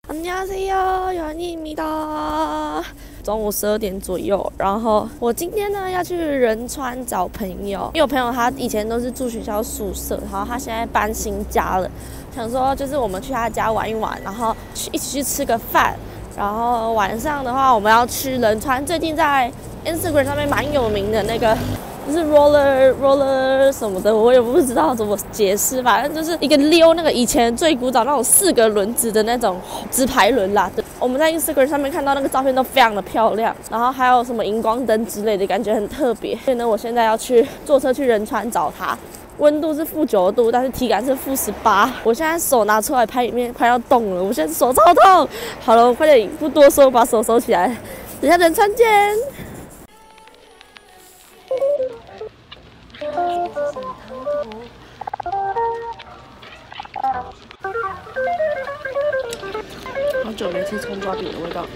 안녕하세요，연희입니다。中午12点左右，然后我今天呢要去仁川找朋友，因为我朋友他以前都是住学校宿舍，然后他现在搬新家了，想说就是我们去他家玩一玩，然后一起去吃个饭，然后晚上的话我们要去仁川，最近在 Instagram 上面蛮有名的那个。就是 roller 什么的，我也不知道怎么解释，反正就是一个溜那个以前最古早那种4个轮子的那种直排轮啦。对，我们在 Instagram 上面看到那个照片都非常的漂亮，然后还有什么荧光灯之类的，感觉很特别。所以呢，我现在要去坐车去仁川找他。温度是-9度，但是体感是-18。我现在手拿出来拍影片，快要动了，我现在手超痛。好了，我快点不多说，把手收起来。等下仁川见。好久没吃葱抓饼的味道。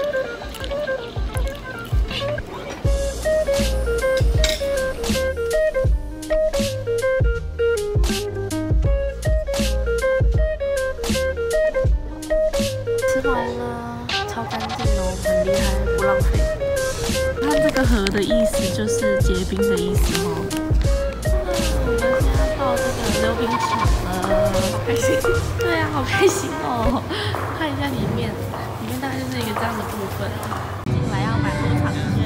吃完了，超干净哦，很厉害，不浪费。它这个盒的意思就是结冰的意思哦。我们现在到这个溜冰场了，好开心！对啊，好开心哦！看一下里面大概就是一个这样的部分。进来要买入场券，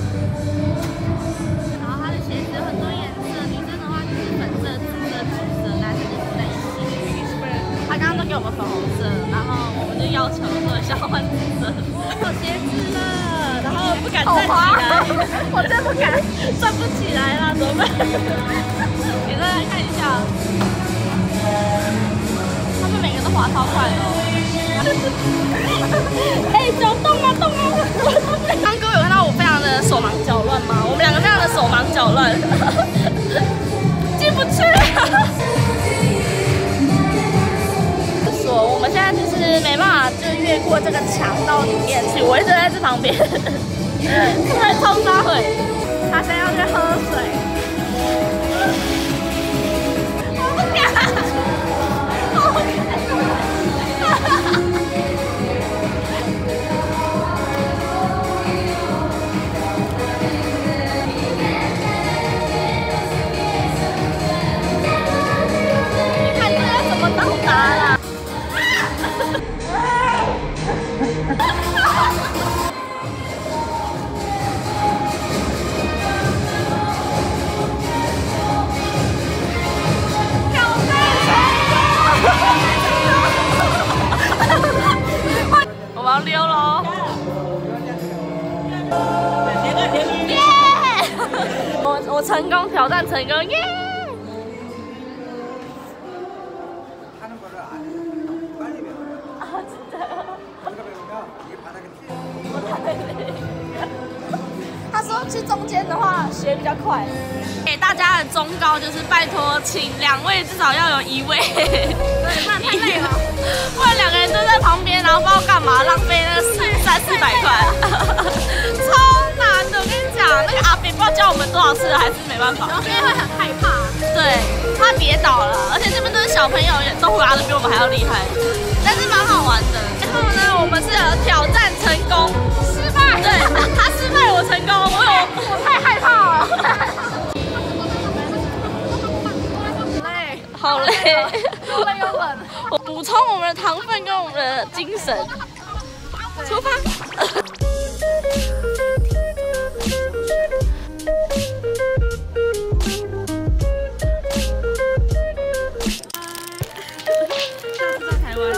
然后它的鞋子有很多颜色，女生的话就是粉色、紫色、橘色，男生就是类型。他刚刚都给我们粉红色，然后我们就要求说想要换紫色。有鞋子了，然后不敢站起来，我真不敢，站不起来了，怎么办？给大家看一下，他们每个都滑超快哦。哎，手动啊动啊！刚哥有看到我非常的手忙脚乱吗？我们两个非常的手忙脚乱，进不去。说我们现在就是没办法，就越过这个墙到里面去。我一直在这旁边，在冲沙会。他现在要去喝水。溜喽！耶！我成功挑战成功耶！他说去中间的话学比较快。给大家的忠告就是拜托，请2位至少要有1位。对，不然太累了。不然2个人都在旁边，然后不知道干嘛，浪费那300-400块，超难的。我跟你讲，那个阿炳不知道教我们多少次了，还是没办法。然后因为会很害怕，对，怕跌倒了，而且这边都是小朋友，都滑得比我们还要厉害，但是蛮好玩的。然后呢，我们是挑战成功，失败，对，他失败，我成功，我太害怕了。好累，又累又冷。我补充我们的糖分跟我们的精神，出发。台湾，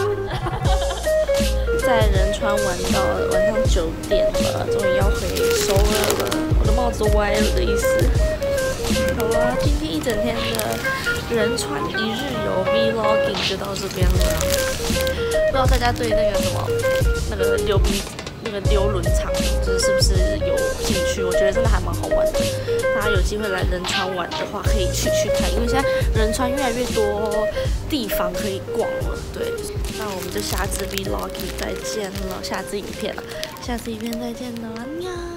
在仁川玩到晚上9点了，终于要回首尔了。我的帽子歪了的意思。好啊，今天一整天的仁川一日游 vlogging 就到这边了。不知道大家对那个什么那个溜轮场就是不是有兴趣？我觉得真的还蛮好玩的。大家有机会来仁川玩的话，可以去看，因为现在仁川越来越多地方可以逛了。对，那我们就下次 vlogging 再见了，下次影片再见了，安녕。